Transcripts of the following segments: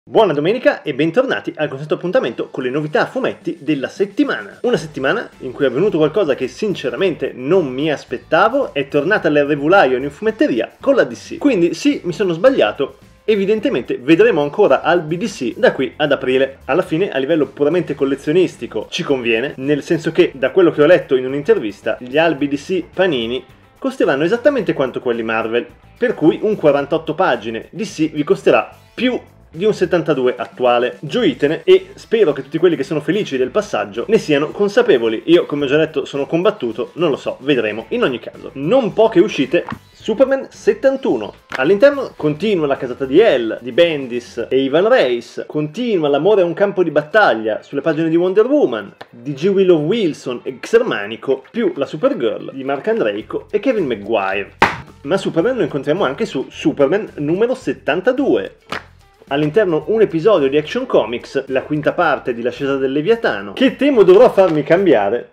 Buona domenica e bentornati al consueto appuntamento con le novità a fumetti della settimana. Una settimana in cui è avvenuto qualcosa che sinceramente non mi aspettavo, è tornata l'R.V. Lion in fumetteria con la DC. Quindi sì, mi sono sbagliato. Evidentemente vedremo ancora albi DC da qui ad aprile. Alla fine, a livello puramente collezionistico, ci conviene, nel senso che, da quello che ho letto in un'intervista, gli albi DC Panini costeranno esattamente quanto quelli Marvel, per cui un 48 pagine DC vi costerà più di un 72 attuale. Gioitene e spero che tutti quelli che sono felici del passaggio ne siano consapevoli. Io, come ho già detto, sono combattuto, non lo so, vedremo. In ogni caso, non poche uscite. Superman 71. All'interno continua la casata di Elle, di Bendis e Ivan Reis, continua l'amore a un campo di battaglia sulle pagine di Wonder Woman, di G. Willow Wilson e Xermanico, più la Supergirl di Mark Andreiko e Kevin Maguire. Ma Superman lo incontriamo anche su Superman numero 72. All'interno un episodio di Action Comics, la quinta parte di L'ascesa del Leviatano, che temo dovrò farmi cambiare,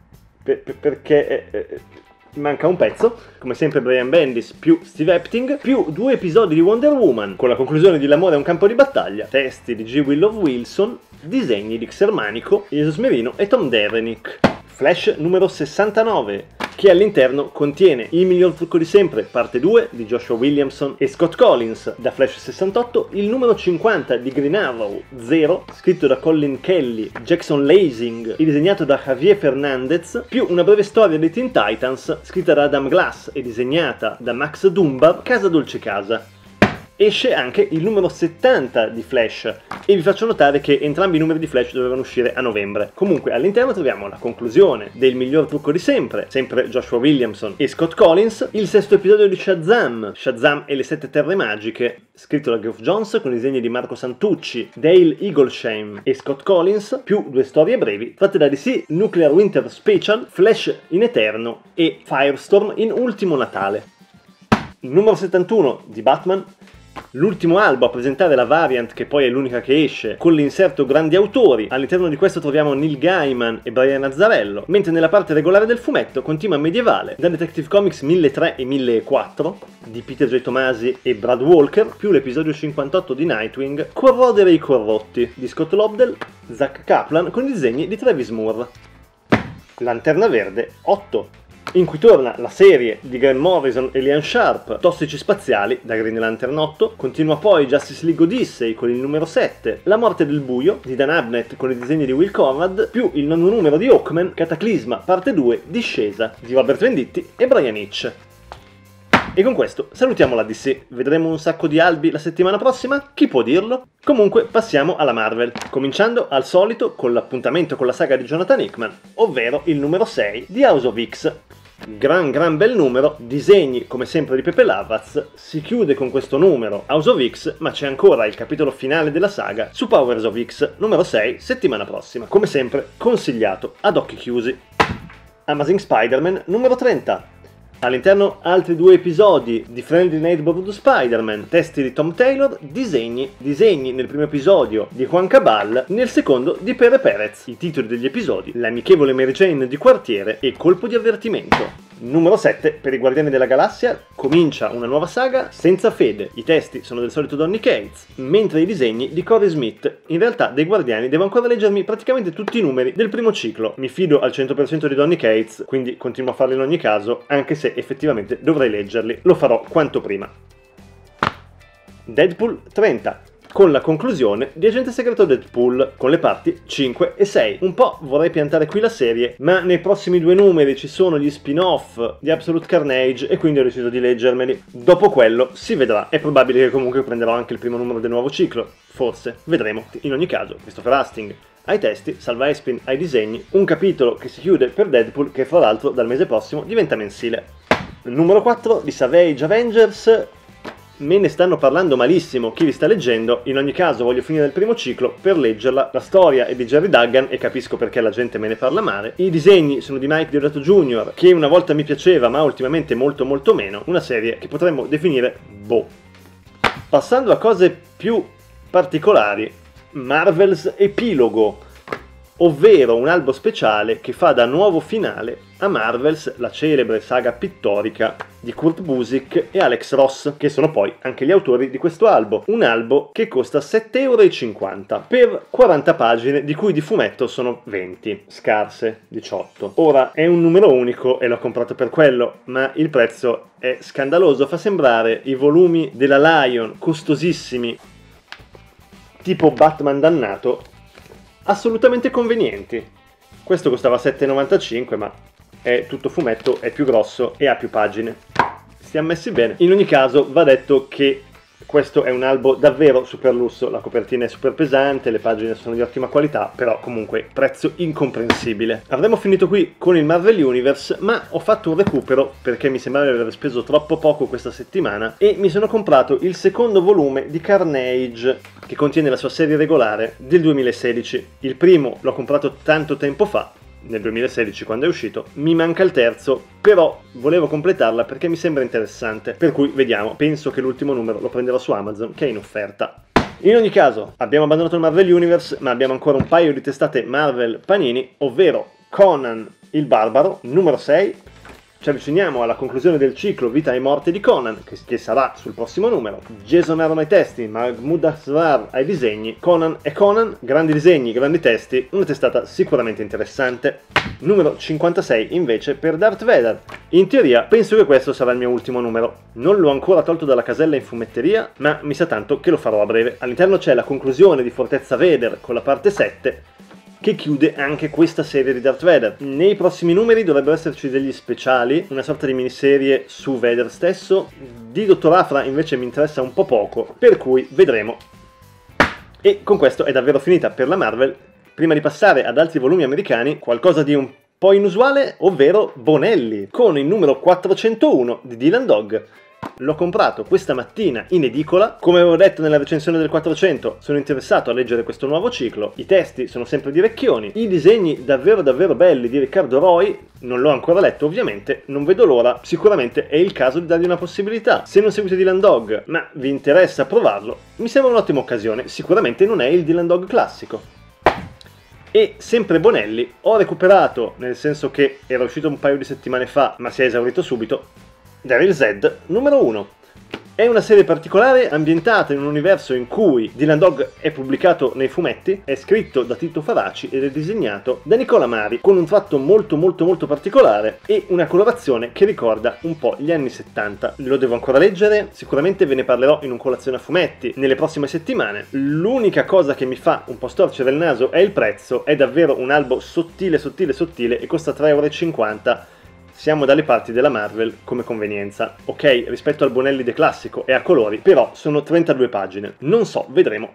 perché manca un pezzo, come sempre Brian Bendis più Steve Epting, più 2 episodi di Wonder Woman, con la conclusione di L'amore a un campo di battaglia, testi di G. Willow Wilson, disegni di Xermanico, Jesus Merino e Tom Derenick. Flash numero 69, che all'interno contiene Il miglior trucco di sempre, parte 2 di Joshua Williamson e Scott Collins, da Flash 68, il numero 50 di Green Arrow 0, scritto da Colin Kelly, Jackson Lasing e disegnato da Javier Fernandez, più una breve storia dei Teen Titans, scritta da Adam Glass e disegnata da Max Dunbar, Casa Dolce Casa. Esce anche il numero 70 di Flash e vi faccio notare che entrambi i numeri di Flash dovevano uscire a novembre. Comunque all'interno troviamo la conclusione del miglior trucco di sempre, sempre Joshua Williamson e Scott Collins, il sesto episodio di Shazam, Shazam e le 7 terre magiche, scritto da Geoff Johns con i disegni di Marco Santucci, Dale Eaglesham e Scott Collins, più 2 storie brevi tratte da DC, Nuclear Winter Special, Flash in Eterno e Firestorm in Ultimo Natale. Il numero 71 di Batman, l'ultimo albo a presentare la variant, che poi è l'unica che esce, con l'inserto grandi autori. All'interno di questo troviamo Neil Gaiman e Brian Azzarello, mentre nella parte regolare del fumetto continua Medievale, da Detective Comics 1003 e 1004 di Peter J. Tomasi e Brad Walker, più l'episodio 58 di Nightwing, Corrodere i corrotti di Scott Lobdell, Zach Kaplan con i disegni di Travis Moore. Lanterna Verde 8, in cui torna la serie di Grant Morrison e Liam Sharp, Tossici Spaziali, da Green Lantern 8, continua poi Justice League Odyssey con il numero 7, La Morte del Buio, di Dan Abnett con i disegni di Will Conrad, più il nono numero di Hawkman, Cataclisma, parte 2, Discesa, di Robert Venditti e Brian Hitch. E con questo salutiamo la DC, vedremo un sacco di albi la settimana prossima? Chi può dirlo? Comunque passiamo alla Marvel, cominciando al solito con l'appuntamento con la saga di Jonathan Hickman, ovvero il numero 6 di House of X. Gran bel numero, disegni come sempre di Pepe Larraz, si chiude con questo numero House of X, ma c'è ancora il capitolo finale della saga su Powers of X, numero 6, settimana prossima. Come sempre, consigliato ad occhi chiusi. Amazing Spider-Man numero 30. All'interno altri 2 episodi di Friendly Neighborhood Spider-Man, testi di Tom Taylor, disegni nel primo episodio di Juan Cabal, nel secondo di Pere Perez. I titoli degli episodi: L'amichevole Mary Jane di quartiere e Colpo di avvertimento. Numero 7, per i Guardiani della Galassia, comincia una nuova saga senza fede. I testi sono del solito Donny Cates, mentre i disegni di Corey Smith. In realtà dei Guardiani devo ancora leggermi praticamente tutti i numeri del primo ciclo. Mi fido al 100% di Donny Cates, quindi continuo a farlo in ogni caso, anche se effettivamente dovrei leggerli. Lo farò quanto prima. Deadpool 30. Con la conclusione di Agente Segreto Deadpool, con le parti 5 e 6. Un po' vorrei piantare qui la serie, ma nei prossimi 2 numeri ci sono gli spin-off di Absolute Carnage e quindi ho deciso di leggermeli. Dopo quello si vedrà, è probabile che comunque prenderò anche il primo numero del nuovo ciclo, forse, vedremo. In ogni caso, Christopher Hastings ai testi, Salva Espin ai disegni, un capitolo che si chiude per Deadpool che fra l'altro dal mese prossimo diventa mensile. Numero 4 di Savage Avengers. Me ne stanno parlando malissimo chi vi sta leggendo, in ogni caso voglio finire il primo ciclo per leggerla. La storia è di Jerry Duggan e capisco perché la gente me ne parla male. I disegni sono di Mike Deodato Jr., che una volta mi piaceva ma ultimamente molto meno, una serie che potremmo definire boh. Passando a cose più particolari, Marvel's Epilogo, ovvero un albo speciale che fa da nuovo finale a Marvels, la celebre saga pittorica di Kurt Busiek e Alex Ross, che sono poi anche gli autori di questo albo. Un albo che costa 7,50 € per 40 pagine, di cui di fumetto sono 20, scarse 18. Ora, è un numero unico e l'ho comprato per quello, ma il prezzo è scandaloso, fa sembrare i volumi della Lion costosissimi, tipo Batman dannato, assolutamente convenienti. Questo costava 7,95 €, ma è tutto fumetto, è più grosso e ha più pagine. Stiamo messi bene. In ogni caso va detto che questo è un albo davvero super lusso, la copertina è super pesante, le pagine sono di ottima qualità, però comunque prezzo incomprensibile. Avremmo finito qui con il Marvel Universe, ma ho fatto un recupero perché mi sembrava di aver speso troppo poco questa settimana e mi sono comprato il secondo volume di Carnage, che contiene la sua serie regolare del 2016. Il primo l'ho comprato tanto tempo fa, nel 2016 quando è uscito, mi manca il terzo, però volevo completarla perché mi sembra interessante, per cui vediamo, penso che l'ultimo numero lo prenderò su Amazon, che è in offerta. In ogni caso, abbiamo abbandonato il Marvel Universe, ma abbiamo ancora un paio di testate Marvel Panini, ovvero Conan il Barbaro, numero 6. Ci avviciniamo alla conclusione del ciclo Vita e Morte di Conan, che sarà sul prossimo numero. Jason Aaron ai testi, Mahmoud Asrar ai disegni. Conan e Conan, grandi disegni, grandi testi, una testata sicuramente interessante. Numero 56 invece per Darth Vader. In teoria penso che questo sarà il mio ultimo numero. Non l'ho ancora tolto dalla casella in fumetteria, ma mi sa tanto che lo farò a breve. All'interno c'è la conclusione di Fortezza Vader con la parte 7, che chiude anche questa serie di Darth Vader. Nei prossimi numeri dovrebbero esserci degli speciali, una sorta di miniserie su Vader stesso. Di Dottor Aphra invece mi interessa un po' poco, per cui vedremo. E con questo è davvero finita per la Marvel. Prima di passare ad altri volumi americani, qualcosa di un po' inusuale, ovvero Bonelli, con il numero 401 di Dylan Dog. L'ho comprato questa mattina in edicola, come avevo detto nella recensione del 400, sono interessato a leggere questo nuovo ciclo, i testi sono sempre di Recchioni, i disegni davvero belli di Riccardo Roy, non l'ho ancora letto ovviamente, non vedo l'ora, sicuramente è il caso di dargli una possibilità. Se non seguite Dylan Dog, ma vi interessa provarlo, mi sembra un'ottima occasione, sicuramente non è il Dylan Dog classico. E sempre Bonelli, ho recuperato, nel senso che era uscito un paio di settimane fa, ma si è esaurito subito, Daryl Z, numero 1. È una serie particolare ambientata in un universo in cui Dylan Dog è pubblicato nei fumetti, è scritto da Tito Faraci ed è disegnato da Nicola Mari, con un tratto molto particolare e una colorazione che ricorda un po' gli anni 70. Lo devo ancora leggere, sicuramente ve ne parlerò in un colazione a fumetti nelle prossime settimane. L'unica cosa che mi fa un po' storcere il naso è il prezzo, è davvero un albo sottile e costa 3,50 €. Siamo dalle parti della Marvel come convenienza. Ok, rispetto al Bonelli de classico è a colori, però sono 32 pagine. Non so, vedremo.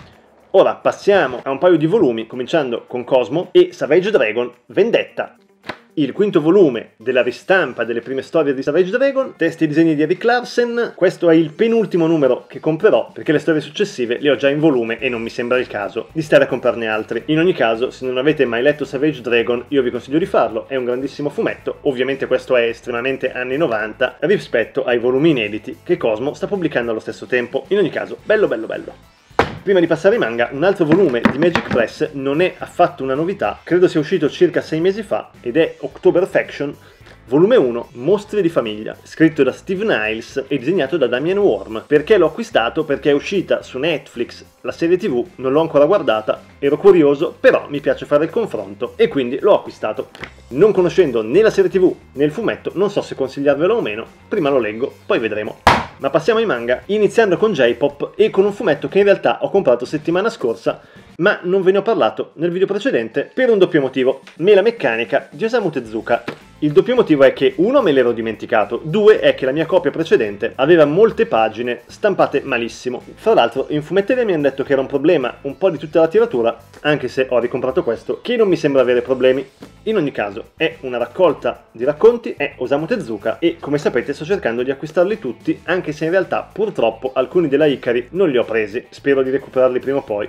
Ora passiamo a un paio di volumi, cominciando con Cosmo e Savage Dragon Vendetta. Il quinto volume della ristampa delle prime storie di Savage Dragon, testi e disegni di Erik Larsen. Questo è il penultimo numero che comprerò, perché le storie successive le ho già in volume e non mi sembra il caso di stare a comprarne altri. In ogni caso, se non avete mai letto Savage Dragon, io vi consiglio di farlo, è un grandissimo fumetto, ovviamente questo è estremamente anni 90, rispetto ai volumi inediti che Cosmo sta pubblicando allo stesso tempo. In ogni caso, bello. Prima di passare ai manga, un altro volume di Magic Press non è affatto una novità, credo sia uscito circa 6 mesi fa, ed è October Faction, volume 1, Mostri di famiglia, scritto da Steve Niles e disegnato da Damian Worm. Perché l'ho acquistato? Perché è uscita su Netflix la serie TV, non l'ho ancora guardata, ero curioso, però mi piace fare il confronto e quindi l'ho acquistato. Non conoscendo né la serie TV né il fumetto, non so se consigliarvelo o meno, prima lo leggo, poi vedremo. Ma passiamo ai manga, iniziando con J-Pop e con un fumetto che in realtà ho comprato settimana scorsa, ma non ve ne ho parlato nel video precedente per un doppio motivo. Mela Meccanica di Osamu Tezuka. Il doppio motivo è che 1 me l'ero dimenticato, 2 è che la mia copia precedente aveva molte pagine stampate malissimo. Fra l'altro in fumetteria mi hanno detto che era un problema un po' di tutta la tiratura, anche se ho ricomprato questo, che non mi sembra avere problemi. In ogni caso è una raccolta di racconti, è Osamu Tezuka e come sapete sto cercando di acquistarli tutti, anche se in realtà purtroppo alcuni della Ikari non li ho presi, spero di recuperarli prima o poi.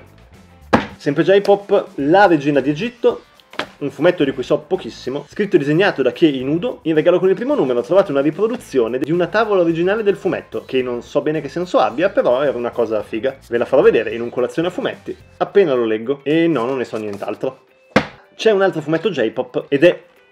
Sempre J-Pop, La Regina di Egitto, un fumetto di cui so pochissimo, scritto e disegnato da Kei Inudo. In regalo con il primo numero ho trovato una riproduzione di una tavola originale del fumetto, che non so bene che senso abbia, però era una cosa figa. Ve la farò vedere in un colazione a fumetti, appena lo leggo, e no, non ne so nient'altro. C'è un altro fumetto J-Pop, ed è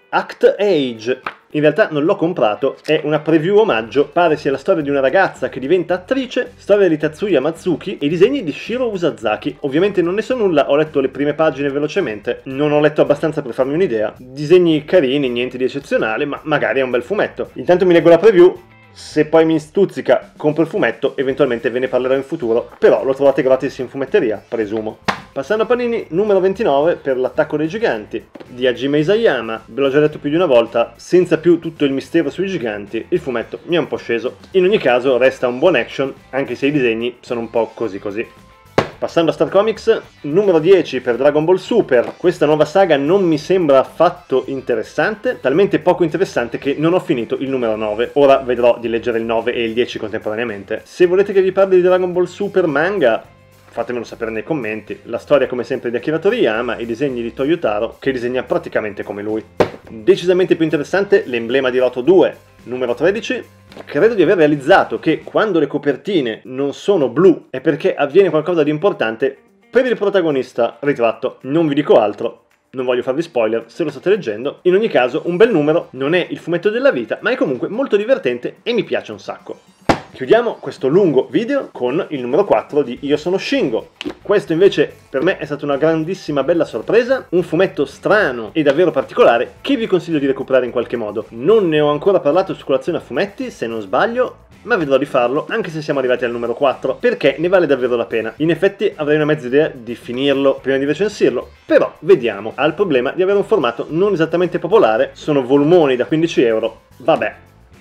Act Age. In realtà non l'ho comprato, è una preview omaggio, pare sia la storia di una ragazza che diventa attrice, storia di Tatsuya Matsuki e disegni di Shiro Usazaki. Ovviamente non ne so nulla, ho letto le prime pagine velocemente, non ho letto abbastanza per farmi un'idea. Disegni carini, niente di eccezionale, ma magari è un bel fumetto. Intanto mi leggo la preview. Se poi mi stuzzica, compro il fumetto, eventualmente ve ne parlerò in futuro, però lo trovate gratis in fumetteria, presumo. Passando a Panini, numero 29 per L'attacco dei giganti, di Hajime Isayama. Ve l'ho già detto più di una volta, senza più tutto il mistero sui giganti, il fumetto mi è un po' sceso. In ogni caso resta un buon action, anche se i disegni sono un po' così così. Passando a Star Comics, numero 10 per Dragon Ball Super. Questa nuova saga non mi sembra affatto interessante, talmente poco interessante che non ho finito il numero 9. Ora vedrò di leggere il 9 e il 10 contemporaneamente. Se volete che vi parli di Dragon Ball Super manga, fatemelo sapere nei commenti. La storia come sempre di Akira Toriyama, i disegni di Toyotaro, che disegna praticamente come lui. Decisamente più interessante l'emblema di Roto 2, numero 13. Credo di aver realizzato che quando le copertine non sono blu è perché avviene qualcosa di importante per il protagonista ritratto. Non vi dico altro, non voglio farvi spoiler se lo state leggendo. In ogni caso, un bel numero, non è il fumetto della vita, ma è comunque molto divertente e mi piace un sacco. Chiudiamo questo lungo video con il numero 4 di Io sono Shingo. Questo invece per me è stata una grandissima bella sorpresa, un fumetto strano e davvero particolare che vi consiglio di recuperare in qualche modo. Non ne ho ancora parlato su Colazione a Fumetti, se non sbaglio, ma vedrò di farlo anche se siamo arrivati al numero 4, perché ne vale davvero la pena. In effetti avrei una mezza idea di finirlo prima di recensirlo, però vediamo. Ha il problema di avere un formato non esattamente popolare, sono volumoni da 15 euro, vabbè.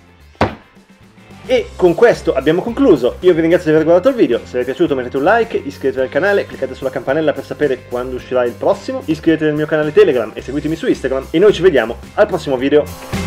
E con questo abbiamo concluso, io vi ringrazio di aver guardato il video, se vi è piaciuto mettete un like, iscrivetevi al canale, cliccate sulla campanella per sapere quando uscirà il prossimo, iscrivetevi al mio canale Telegram e seguitemi su Instagram e noi ci vediamo al prossimo video.